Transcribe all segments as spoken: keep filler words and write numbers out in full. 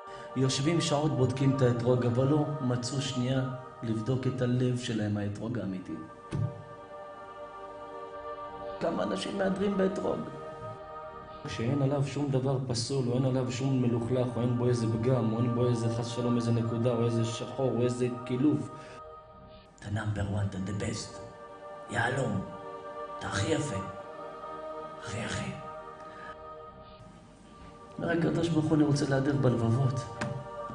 יושבים שעות בודקים את האתרוג, אבל לא מצאו שנייה לבדוק את הלב שלהם, האתרוג האמיתי. כמה אנשים מאדרים באתרוג? כשאין עליו שום דבר פסול, או אין עליו שום מלוכלך, או אין בו איזה פגם, או אין בו איזה חס שלום, איזה נקודה, או איזה שחור, או איזה קילוף. אתה נאמבר וואן, אתה the best. יעלום. אתה הכי יפה. הכי הכי. אומר הקדוש ברוך הוא, אני רוצה להדר בלבבות.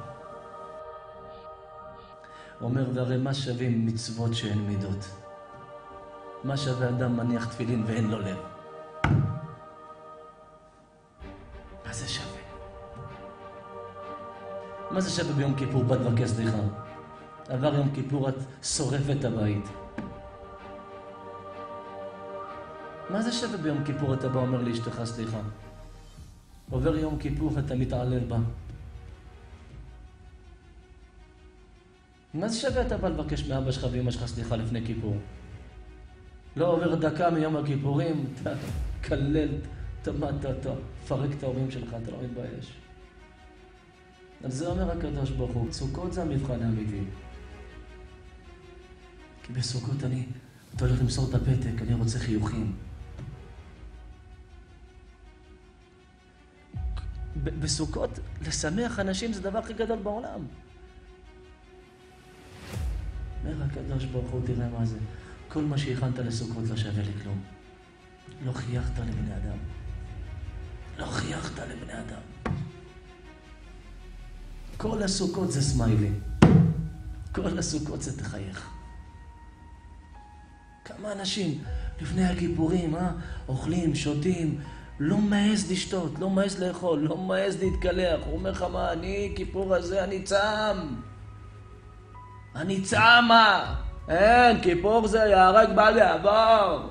הוא אומר, והרי מה שווים מצוות שאין מידות? מה שווה אדם מניח תפילין ואין לו לב? מה זה שווה? מה זה שווה ביום כיפור בת לבקש סליחה? עבר יום כיפור את שורפת את הבית. מה זה שווה ביום כיפור אתה בא אומר לאשתך סליחה? עובר יום כיפור אתה מתעלל בה. מה זה שווה אתה בא לבקש מאבא שלך ואמא שלך סליחה לפני כיפור? לא עובר דקה מיום הכיפורים, אתה קלל, תמת, אתה פרק את ההורים שלך, אתה לא מתבייש. על זה אומר הקדוש ברוך הוא, סוכות זה המבחן האמיתי. כי בסוכות אני, אתה הולך למסור את הפתק, אני רוצה חיוכים. בסוכות, לשמח אנשים זה הדבר הכי גדול בעולם. אומר הקדוש ברוך הוא, תראה מה זה. כל מה שהכנת לסוכות לא שווה לכלום. לא חייכת לבני אדם. לא חייכת לבני אדם. כל הסוכות זה סמיילי. כל הסוכות זה תחייך. כמה אנשים לפני הכיפורים, אה? אוכלים, שותים, לא מעז לשתות, לא מעז לאכול, לא מעז להתקלח. הוא אומר לך מה, אני, כיפור הזה, אני צם. אני צמה. אין, כיפור זה יהרג בל יעבור.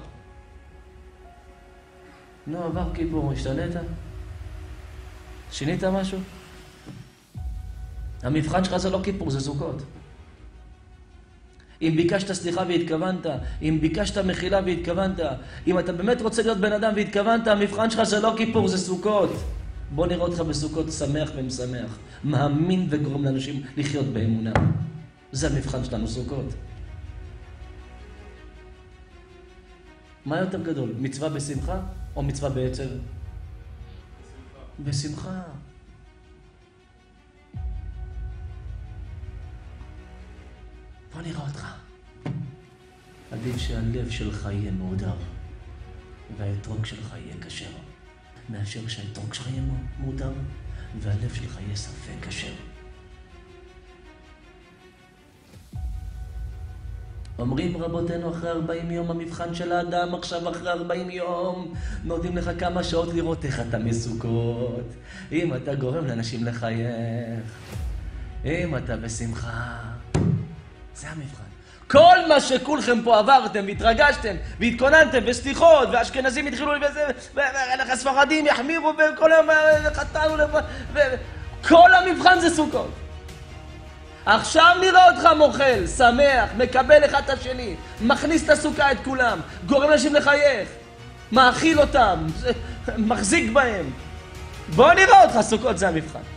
נו, עבר כיפור, השתנית? שינית משהו? המבחן שלך זה לא כיפור, זה סוכות. אם ביקשת סליחה והתכוונת, אם ביקשת מחילה והתכוונת, אם אתה באמת רוצה להיות בן אדם והתכוונת, המבחן שלך זה לא כיפור, זה סוכות. בוא נראה אותך בסוכות שמח ומשמח, מאמין וגורם לאנשים לחיות באמונה. זה המבחן שלנו, סוכות. מה יותר גדול, מצווה בשמחה או מצווה בעצב? בשמחה. בשמחה. בוא נראה אותך. עדיף שהלב שלך יהיה מעודר והאתרוג שלך יהיה כשר, מאשר שהאתרוג שלך יהיה מעודר והלב שלך יהיה ספק כשר. אומרים רבותינו אחרי ארבעים יום המבחן של האדם, עכשיו אחרי ארבעים יום נותנים לך כמה שעות לראות איך אתה מסוכות, אם אתה גורם לאנשים לחייך, אם אתה בשמחה. זה המבחן. כל מה שכולכם פה עברתם והתרגשתם והתכוננתם וסליחות ואשכנזים התחילו וזה והספרדים יחמירו וכל היום חטאנו כל המבחן זה סוכות. עכשיו נראה אותך מוכל, שמח, מקבל אחד את השני, מכניס את הסוכה את כולם, גורם אנשים לחייך, מאכיל אותם, מחזיק בהם. בוא נראה אותך, סוכות זה המבחן.